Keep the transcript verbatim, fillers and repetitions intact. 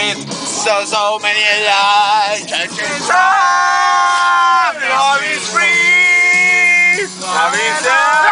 saved so, so many lives. Time, love is free. Love is free.